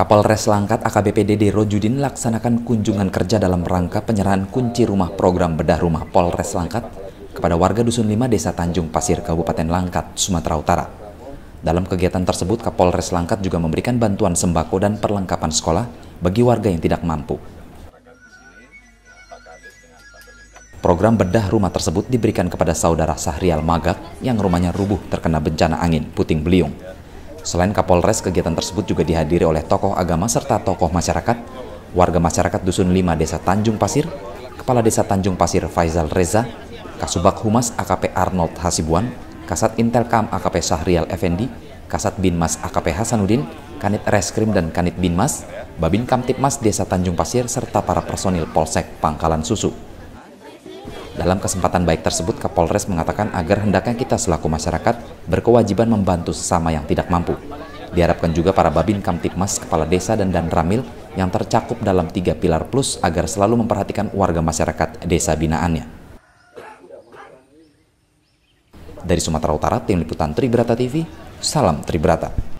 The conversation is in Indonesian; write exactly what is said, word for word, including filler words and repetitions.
Kapolres Langkat A K B P Dede Rojudin laksanakan kunjungan kerja dalam rangka penyerahan kunci rumah program bedah rumah Polres Langkat kepada warga Dusun lima Desa Tanjung Pasir, Kabupaten Langkat, Sumatera Utara. Dalam kegiatan tersebut, Kapolres Langkat juga memberikan bantuan sembako dan perlengkapan sekolah bagi warga yang tidak mampu. Program bedah rumah tersebut diberikan kepada saudara Sahrial Magak yang rumahnya rubuh terkena bencana angin puting beliung. Selain Kapolres, kegiatan tersebut juga dihadiri oleh tokoh agama serta tokoh masyarakat, warga masyarakat Dusun lima Desa Tanjung Pasir, Kepala Desa Tanjung Pasir Faizal Reza, Kasubag Humas A K P Arnold Hasibuan, Kasat Intelkam A K P Syahrial Effendi, Kasat Binmas A K P Hasanuddin, Kanit Reskrim dan Kanit Binmas, Babin Kamtipmas Desa Tanjung Pasir, serta para personil Polsek Pangkalan Susu. Dalam kesempatan baik tersebut, Kapolres mengatakan agar hendaknya kita selaku masyarakat berkewajiban membantu sesama yang tidak mampu. Diharapkan juga para Babin Kamtipmas, Kepala Desa dan Dan Ramil yang tercakup dalam tiga pilar plus agar selalu memperhatikan warga masyarakat desa binaannya. Dari Sumatera Utara, Tim Liputan Tribrata T V, salam Tribrata.